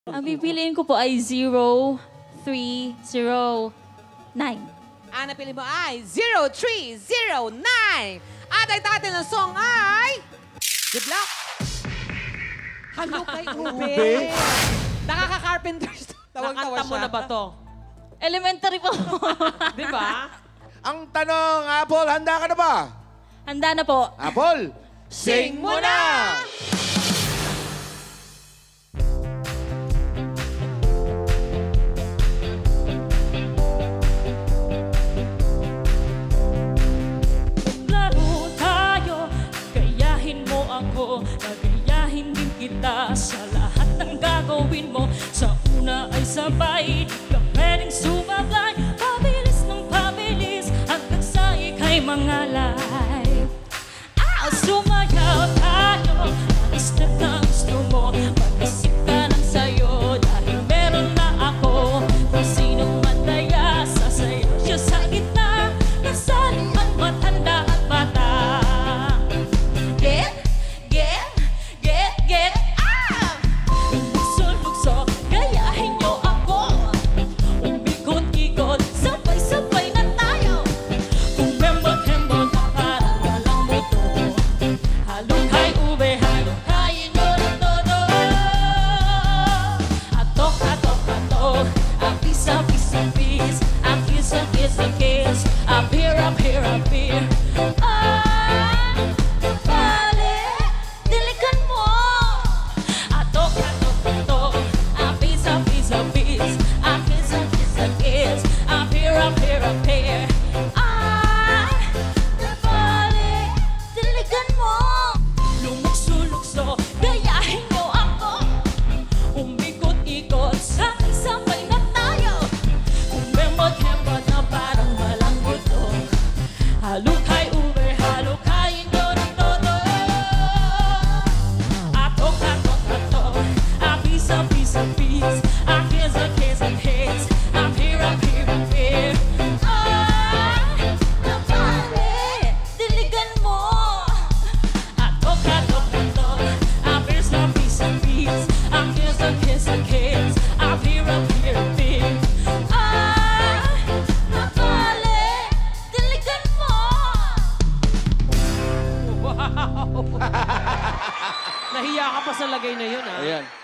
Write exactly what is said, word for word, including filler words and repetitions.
Ang pipiliin ko po ay zero three zero nine. Ang napili mo ay zero three zero nine. At ang tatin ng song ay... Good luck! Halo kay Ube. Nakaka-carpenters. Tawag-tawa Nakanta mo siya. na ba to? Elementary po. Di ba? Ang tanong, Apple, handa ka na ba? Handa na po. Apple, sing mo na! Laro tayo, gayahin mo ako, nagayahin din kita sa lahat ng gagawin mo. Sa una ay sabay,